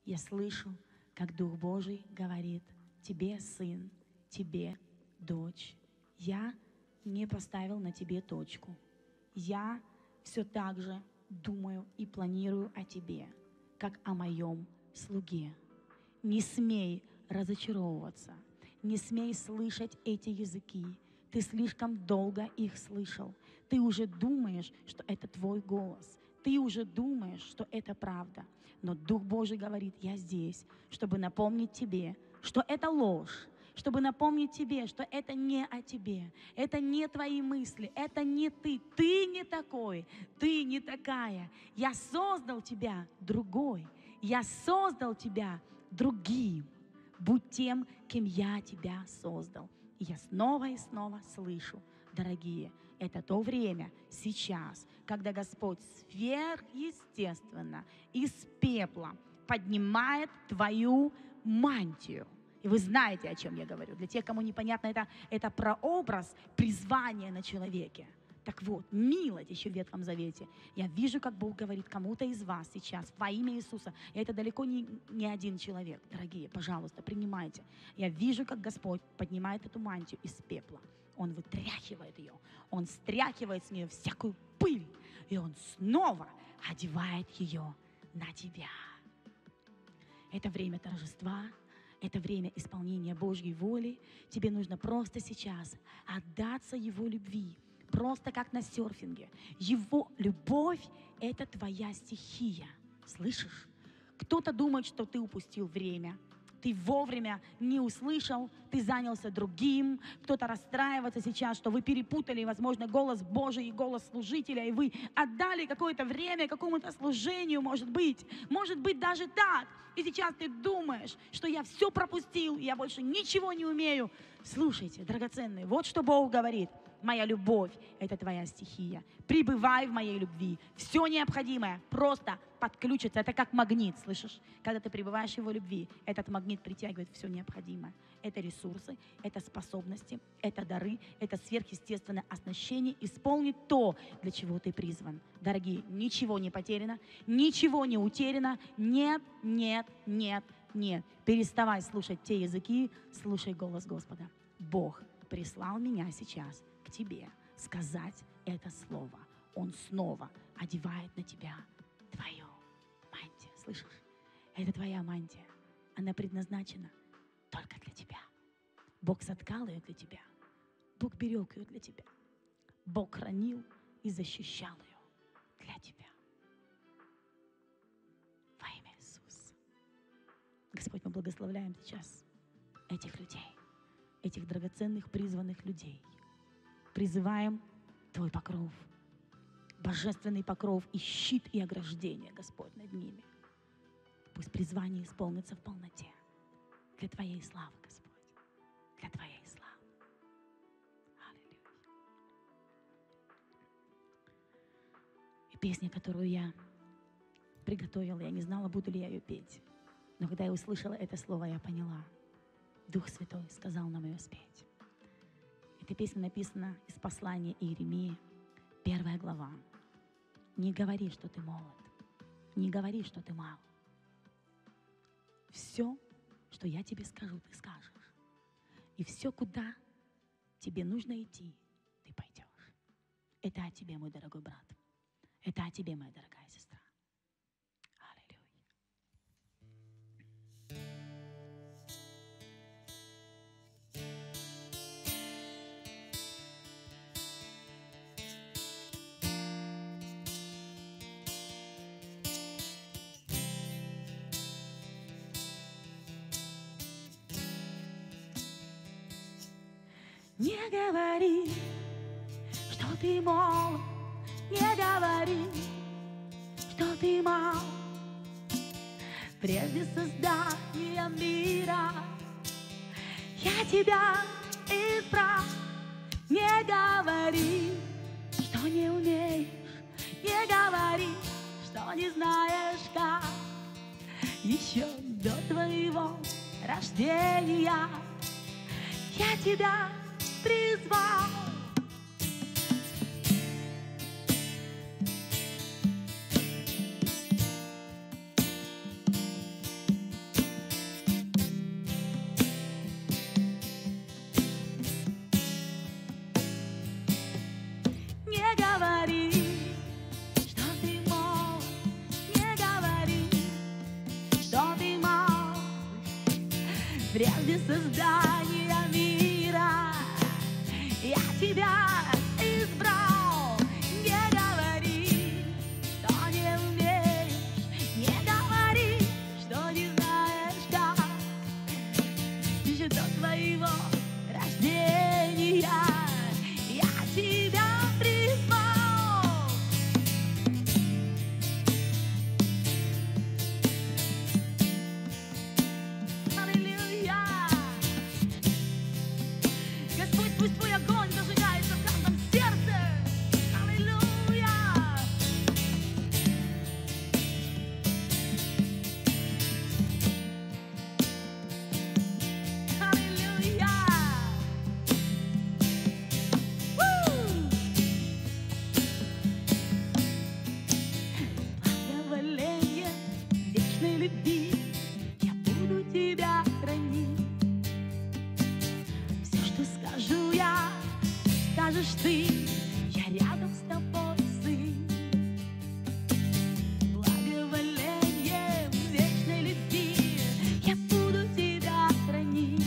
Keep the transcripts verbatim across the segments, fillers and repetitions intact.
Я слышу, как Дух Божий говорит тебе, сын, тебе, дочь. Я не поставил на тебе точку. Я все так же думаю и планирую о тебе, как о моем слуге. Не смей разочаровываться, не смей слышать эти языки. Ты слишком долго их слышал. Ты уже думаешь, что это твой голос. Ты уже думаешь, что это правда. Но Дух Божий говорит, я здесь, чтобы напомнить тебе, что это ложь, чтобы напомнить тебе, что это не о тебе, это не твои мысли, это не ты, ты не такой, ты не такая. Я создал тебя другой, я создал тебя другим. Будь тем, кем я тебя создал. И я снова и снова слышу, дорогие, это то время, сейчас, когда Господь сверхъестественно из пепла поднимает твою мантию. И вы знаете, о чем я говорю. Для тех, кому непонятно, это, это прообраз призвания на человеке. Так вот, милость еще в Ветхом Завете. Я вижу, как Бог говорит кому-то из вас сейчас во имя Иисуса. И это далеко не, не один человек. Дорогие, пожалуйста, принимайте. Я вижу, как Господь поднимает эту мантию из пепла. Он вытряхивает ее. Он стряхивает с нее всякую пыль. И Он снова одевает ее на тебя. Это время торжества. Это время исполнения Божьей воли. Тебе нужно просто сейчас отдаться Его любви. Просто как на серфинге. Его любовь – это твоя стихия. Слышишь? Кто-то думает, что ты упустил время. Ты вовремя не услышал, ты занялся другим. Кто-то расстраивается сейчас, что вы перепутали, возможно, голос Божий и голос служителя, и вы отдали какое-то время какому-то служению, может быть. Может быть, даже так. И сейчас ты думаешь, что я все пропустил, я больше ничего не умею. Слушайте, драгоценные, вот что Бог говорит. Моя любовь – это твоя стихия. Пребывай в моей любви. Все необходимое просто подключится. Это как магнит, слышишь? Когда ты пребываешь в его любви, этот магнит притягивает все необходимое. Это ресурсы, это способности, это дары, это сверхъестественное оснащение. Исполнить то, для чего ты призван. Дорогие, ничего не потеряно, ничего не утеряно. Нет, нет, нет, нет. Переставай слушать те языки, слушай голос Господа. Бог прислал меня сейчас к тебе сказать это слово. Он снова одевает на тебя твою мантию. Слышишь? Это твоя мантия. Она предназначена только для тебя. Бог соткал ее для тебя. Бог берег ее для тебя. Бог хранил и защищал ее для тебя. Во имя Иисуса. Господь, мы благословляем сейчас этих людей, этих драгоценных призванных людей. Призываем Твой покров, божественный покров и щит и ограждение, Господь, над ними. Пусть призвание исполнится в полноте. Для Твоей славы, Господь, для Твоей славы. Аллилуйя. И песня, которую я приготовила, я не знала, буду ли я ее петь. Но когда я услышала это слово, я поняла. Дух Святой сказал нам ее спеть. Эта песня написана из послания Иеремии, первая глава. Не говори, что ты молод. Не говори, что ты мал. Все, что я тебе скажу, ты скажешь. И все, куда тебе нужно идти, ты пойдешь. Это о тебе, мой дорогой брат. Это о тебе, моя дорогая сестра. Аллилуйя. Не говори, что ты молод, не говори, что ты мал. Прежде создания мира я тебя избрал. Не говори, что не умеешь, не говори, что не знаешь как. Еще до твоего рождения я тебя призвал. Прежде создания мира я тебя избрал. Не говори, что не умеешь, не говори, что не знаешь как. Еще до твоего рождения я тебя призвал. Аллилуйя! Господь, пусть твой огонь зажигается в каждом сердце. Аллилуйя! Аллилуйя! Благоволение вечной любви я буду тебя хранить. Все, что скажу я, скажешь ты, я рядом с тобой, сын. Благоволением вечной любви я буду тебя хранить.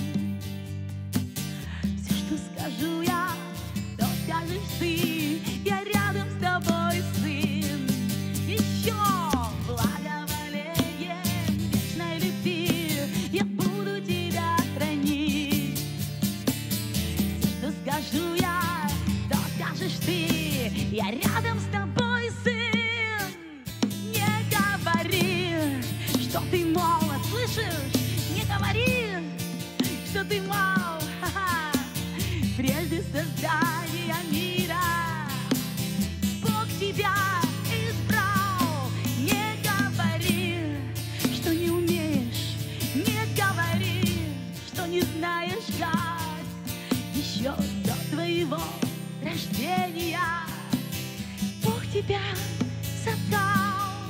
Все, что скажу я, то скажешь ты, я рядом с тобой, сын. Еще благоволением вечной любви я буду тебя хранить. Все, что скажу я, то скажешь ты, я рядом с тобой, сын. Не говори, что ты молод, слышишь? Не говори, что ты мал. Ха-ха. Прежде создания мира Бог тебя избрал. Не говори, что не умеешь, не говори, что не знаешь как. Еще до твоего рождения Бог тебя создал.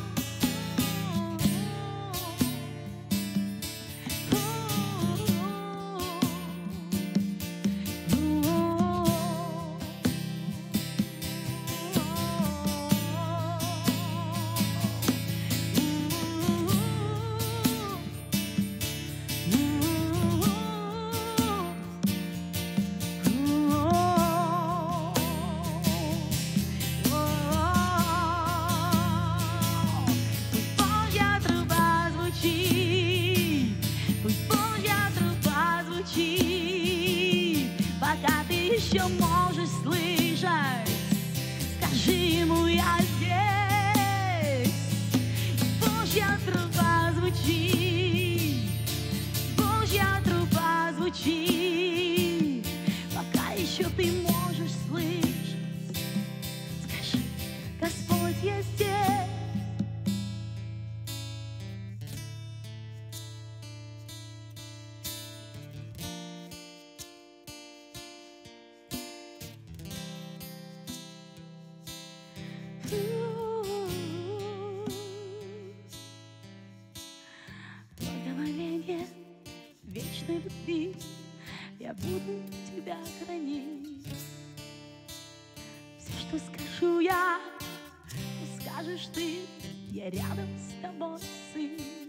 Пусть Божья труба звучит, пусть Божья труба звучит, пока ты еще можешь слышать, скажи ему, я здесь. Божья труба звучит, Божья труба звучит, пока еще ты можешь слышать, скажи, Господь, я здесь. Благоволение вечной любви я буду тебя хранить. Все, что скажу я, то скажешь ты, я рядом с тобой, сын.